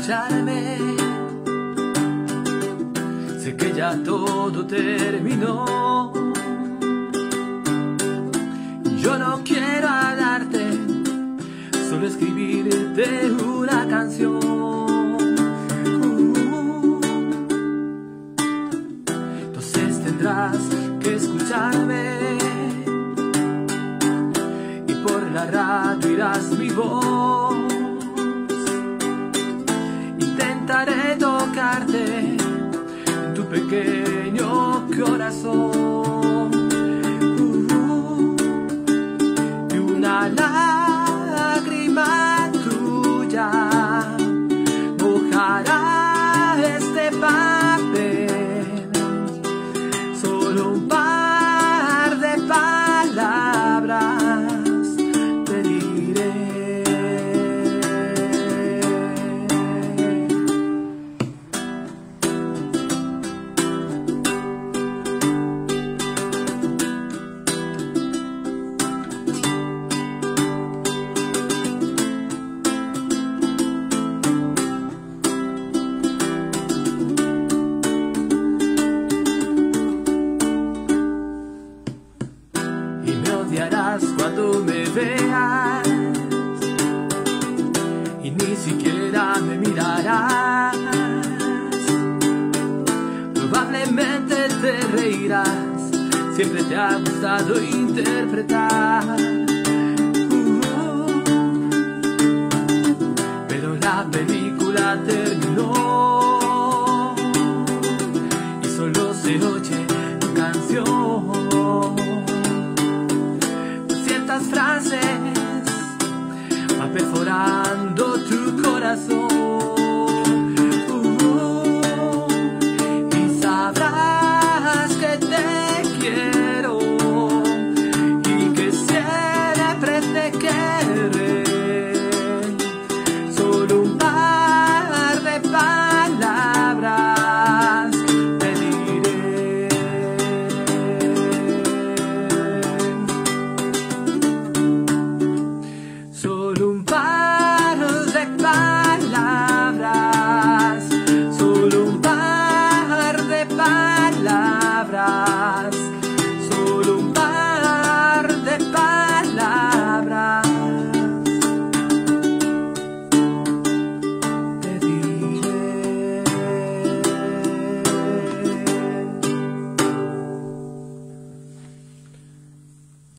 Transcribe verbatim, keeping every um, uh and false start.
escucharme. Sé que ya todo terminó. Yo no quiero hablarte, solo escribirte una canción. Uh, entonces tendrás que escucharme y por la radio irás mi voz. Intentaré tocarte en tu pequeño corazón. Uh, y una lágrima tuya mojará este papel. Solo un par de palabras te diré. Cuando me veas y ni siquiera me mirarás, probablemente te reirás. Siempre te ha gustado interpretar